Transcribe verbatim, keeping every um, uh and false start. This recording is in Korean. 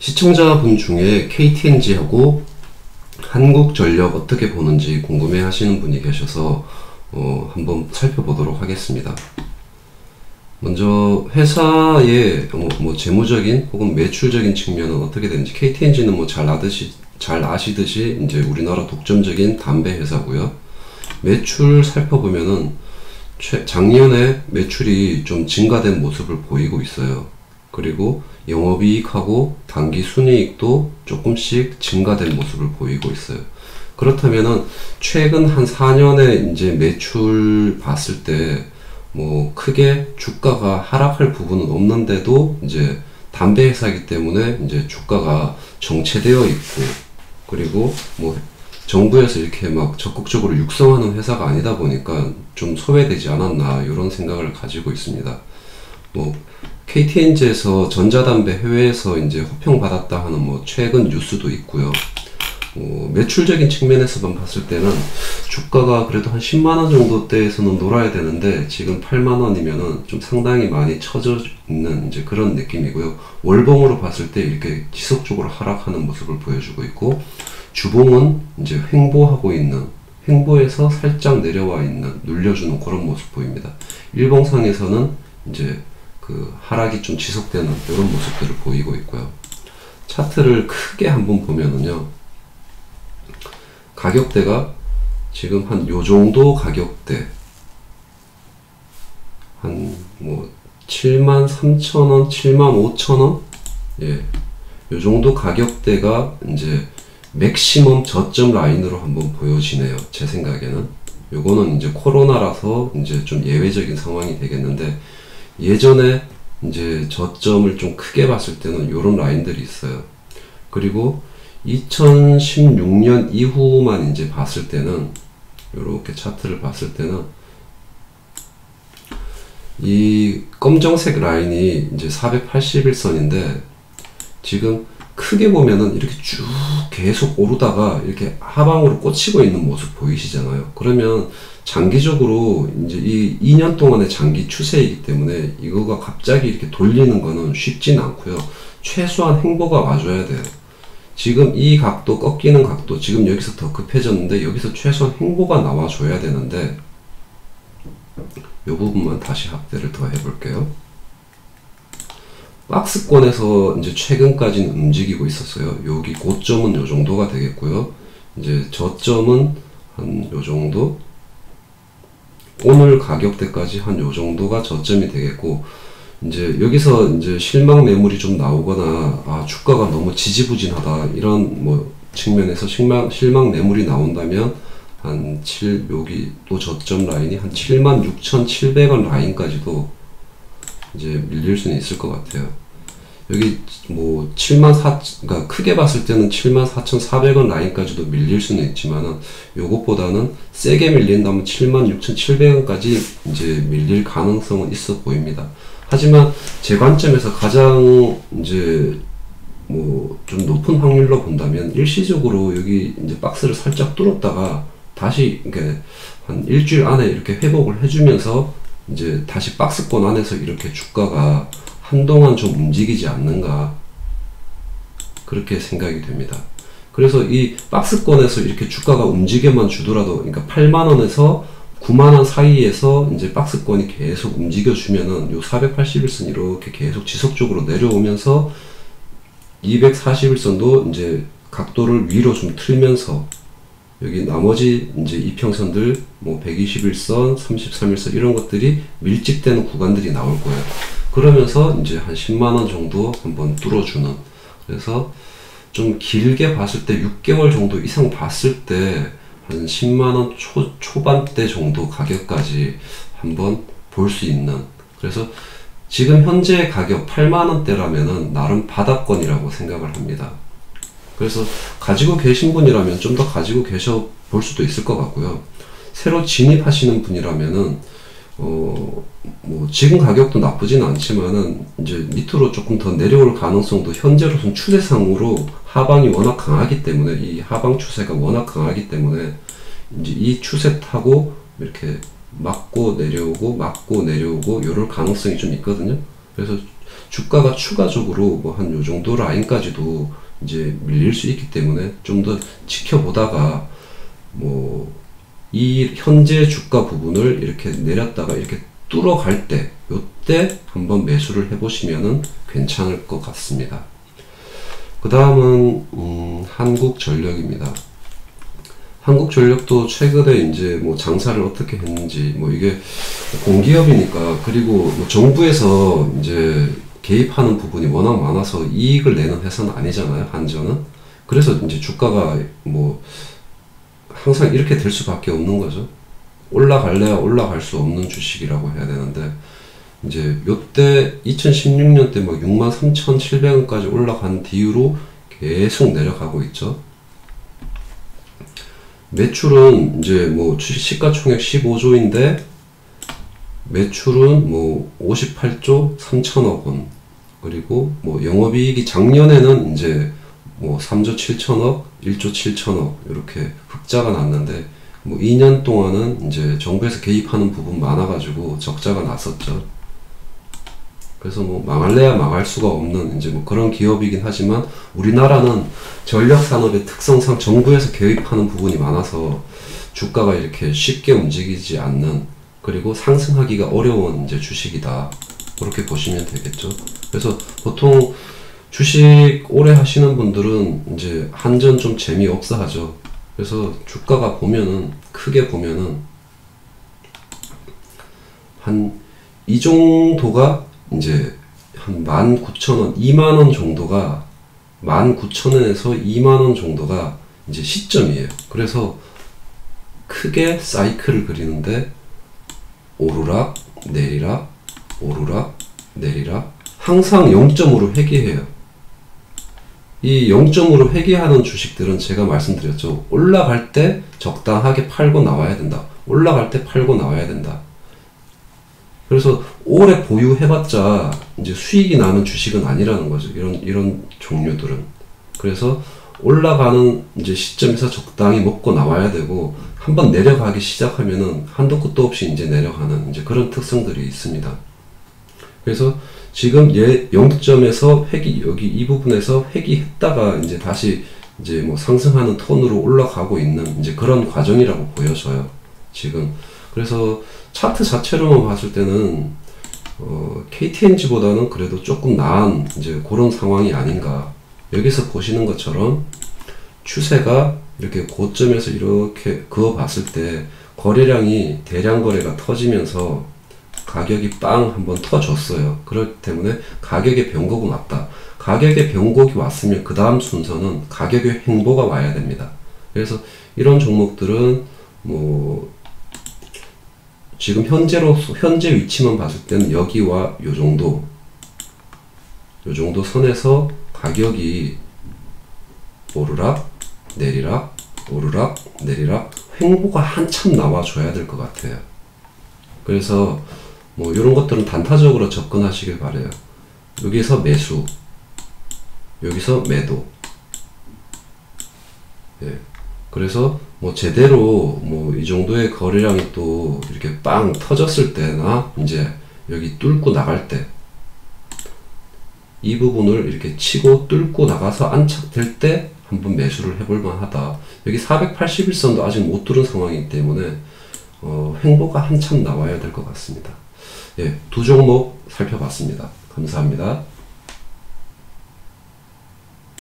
시청자분 중에 케이티엔지하고 한국전력 어떻게 보는지 궁금해 하시는 분이 계셔서 어, 한번 살펴보도록 하겠습니다. 먼저 회사의 뭐, 뭐 재무적인 혹은 매출적인 측면은 어떻게 되는지, 케이티엔지는 뭐 잘 아듯이 잘 아시듯이 이제 우리나라 독점적인 담배 회사고요. 매출 살펴보면은 최, 작년에 매출이 좀 증가된 모습을 보이고 있어요. 그리고 영업이익하고 당기순이익도 조금씩 증가된 모습을 보이고 있어요. 그렇다면은 최근 한 사 년에 이제 매출 봤을 때 뭐 크게 주가가 하락할 부분은 없는데도 이제 담배 회사이기 때문에 이제 주가가 정체되어 있고, 그리고 뭐 정부에서 이렇게 막 적극적으로 육성하는 회사가 아니다 보니까 좀 소외되지 않았나, 이런 생각을 가지고 있습니다. 뭐 케이티엔지에서 전자담배 해외에서 이제 호평받았다 하는 뭐 최근 뉴스도 있고요. 뭐 매출적인 측면에서만 봤을 때는 주가가 그래도 한 십만 원 정도대에서는 놀아야 되는데 지금 팔만 원이면은 좀 상당히 많이 처져 있는 이제 그런 느낌이고요. 월봉으로 봤을 때 이렇게 지속적으로 하락하는 모습을 보여주고 있고, 주봉은 이제 횡보하고 있는, 횡보에서 살짝 내려와 있는, 눌려주는 그런 모습 보입니다. 일봉상에서는 이제 그 하락이 좀 지속되는 이런 모습들을 보이고 있고요. 차트를 크게 한번 보면은요, 가격대가 지금 한 요 정도 가격대, 한 뭐 칠만 삼천 원, 칠만 오천 원, 예, 요 정도 가격대가 이제 맥시멈 저점 라인으로 한번 보여지네요. 제 생각에는 요거는 이제 코로나라서 이제 좀 예외적인 상황이 되겠는데, 예전에 이제 저점을 좀 크게 봤을 때는 요런 라인들이 있어요. 그리고 이천십육 년 이후만 이제 봤을 때는, 요렇게 차트를 봤을 때는 이 검정색 라인이 이제 사백팔십일 선인데, 지금 크게 보면은 이렇게 쭉 계속 오르다가 이렇게 하방으로 꽂히고 있는 모습 보이시잖아요. 그러면 장기적으로 이제 이 이 년 동안의 장기 추세이기 때문에 이거가 갑자기 이렇게 돌리는 거는 쉽진 않고요. 최소한 횡보가 와줘야 돼요. 지금 이 각도, 꺾이는 각도, 지금 여기서 더 급해졌는데 여기서 최소한 횡보가 나와줘야 되는데, 이 부분만 다시 확대를 더 해볼게요. 박스권에서 이제 최근까지는 움직이고 있었어요. 여기 고점은 요 정도가 되겠고요. 이제 저점은 한 요 정도, 오늘 가격대까지 한 요 정도가 저점이 되겠고, 이제 여기서 이제 실망 매물이 좀 나오거나, 아 주가가 너무 지지부진하다, 이런 뭐 측면에서 실망 실망 매물이 나온다면 한 칠, 여기 또 저점 라인이 한 칠만 육천칠백 원 라인까지도 이제 밀릴 수는 있을 것 같아요. 여기 뭐 칠만 사, 그러니까 크게 봤을 때는 칠만 사천사백 원 라인까지도 밀릴 수는 있지만은, 요것보다는 세게 밀린다면 칠만 육천칠백 원까지 이제 밀릴 가능성은 있어 보입니다. 하지만 제 관점에서 가장 이제 뭐 좀 높은 확률로 본다면, 일시적으로 여기 이제 박스를 살짝 뚫었다가 다시 이렇게 한 일주일 안에 이렇게 회복을 해주면서 이제 다시 박스권 안에서 이렇게 주가가 한동안 좀 움직이지 않는가, 그렇게 생각이 됩니다. 그래서 이 박스권에서 이렇게 주가가 움직여만 주더라도, 그러니까 팔만 원에서 구만 원 사이에서 이제 박스권이 계속 움직여주면은 요 사백팔십일 선 이렇게 계속 지속적으로 내려오면서 이백사십일 선도 이제 각도를 위로 좀 틀면서, 여기 나머지 이제 이평선들 뭐 백이십일 선, 삼십삼 일 선 이런 것들이 밀집되는 구간들이 나올 거예요. 그러면서 이제 한 십만 원 정도 한번 뚫어주는, 그래서 좀 길게 봤을 때 육 개월 정도 이상 봤을 때 한 십만 원 초, 초반대 정도 가격까지 한번 볼 수 있는, 그래서 지금 현재 가격 팔만 원대라면은 나름 바닥권이라고 생각을 합니다. 그래서 가지고 계신 분이라면 좀 더 가지고 계셔 볼 수도 있을 것 같고요. 새로 진입하시는 분이라면은 어, 뭐 지금 가격도 나쁘진 않지만은 이제 밑으로 조금 더 내려올 가능성도 현재로선 추세상으로 하방이 워낙 강하기 때문에, 이 하방 추세가 워낙 강하기 때문에 이제 이 추세 타고 이렇게 맞고 내려오고 맞고 내려오고 요럴 가능성이 좀 있거든요. 그래서 주가가 추가적으로 뭐 한 요 정도 라인까지도 이제 밀릴 수 있기 때문에 좀 더 지켜보다가 뭐 이 현재 주가 부분을 이렇게 내렸다가 이렇게 뚫어갈 때, 요때 한번 매수를 해보시면은 괜찮을 것 같습니다. 그 다음은 음, 한국전력입니다. 한국전력도 최근에 이제 뭐 장사를 어떻게 했는지, 뭐 이게 공기업이니까, 그리고 뭐 정부에서 이제 개입하는 부분이 워낙 많아서 이익을 내는 회사는 아니잖아요, 한전은. 그래서 이제 주가가 뭐 항상 이렇게 될 수밖에 없는 거죠. 올라갈래야 올라갈 수 없는 주식이라고 해야 되는데, 이제 요때 이천십육 년 때 막 육만 삼천칠백 원까지 올라간 뒤로 계속 내려가고 있죠. 매출은 이제 뭐 시가총액 십오조인데 매출은 뭐 오십팔조 삼천억 원, 그리고 뭐 영업이익이 작년에는 이제 뭐 삼조 칠천억, 일조 칠천억 이렇게 흑자가 났는데, 뭐 이 년 동안은 이제 정부에서 개입하는 부분 많아가지고 적자가 났었죠. 그래서 뭐 망할래야 망할 수가 없는 이제 뭐 그런 기업이긴 하지만, 우리나라는 전력산업의 특성상 정부에서 개입하는 부분이 많아서 주가가 이렇게 쉽게 움직이지 않는, 그리고 상승하기가 어려운 이제 주식이다, 그렇게 보시면 되겠죠. 그래서 보통 주식 오래 하시는 분들은 이제 한전 좀 재미없어 하죠. 그래서 주가가 보면은, 크게 보면은 한 이 정도가 이제 한 만 구천 원, 이만 원 정도가, 만 구천 원에서 이만 원 정도가 이제 시점이에요. 그래서 크게 사이클을 그리는데 오르락 내리락 오르락 내리락 항상 영 점으로 회귀해요. 이 영 점으로 회귀하는 주식들은 제가 말씀드렸죠. 올라갈 때 적당하게 팔고 나와야 된다. 올라갈 때 팔고 나와야 된다. 그래서 오래 보유해봤자 이제 수익이 나는 주식은 아니라는 거죠. 이런 이런 종류들은. 그래서 올라가는 이제 시점에서 적당히 먹고 나와야 되고, 한번 내려가기 시작하면은 한도 끝도 없이 이제 내려가는 이제 그런 특성들이 있습니다. 그래서 지금 얘 영 점에서 회귀, 여기 이 부분에서 회귀했다가 이제 다시 이제 뭐 상승하는 톤으로 올라가고 있는 이제 그런 과정이라고 보여져요, 지금. 그래서 차트 자체로만 봤을 때는 어, 케이티엔지보다는 그래도 조금 나은 이제 그런 상황이 아닌가. 여기서 보시는 것처럼 추세가 이렇게 고점에서 이렇게 그어 봤을 때 거래량이 대량 거래가 터지면서 가격이 빵 한번 터졌어요. 그렇기 때문에 가격의 변곡은 왔다. 가격의 변곡이 왔으면 그 다음 순서는 가격의 횡보가 와야 됩니다. 그래서 이런 종목들은 뭐 지금 현재로 현재 위치만 봤을 때는 여기와 요 정도 요 정도 선에서 가격이 오르락 내리락 오르락 내리락 횡보가 한참 나와줘야 될 것 같아요. 그래서 뭐 이런 것들은 단타적으로 접근하시길 바래요. 여기서 매수, 여기서 매도. 예. 그래서 뭐 제대로 뭐 이 정도의 거래량이 또 이렇게 빵 터졌을 때나 이제 여기 뚫고 나갈 때, 이 부분을 이렇게 치고 뚫고 나가서 안착될 때 한번 매수를 해볼 만하다. 여기 사백팔십일 선도 아직 못 뚫은 상황이기 때문에 어, 횡보가 한참 나와야 될 것 같습니다. 예, 두 종목 살펴봤습니다. 감사합니다.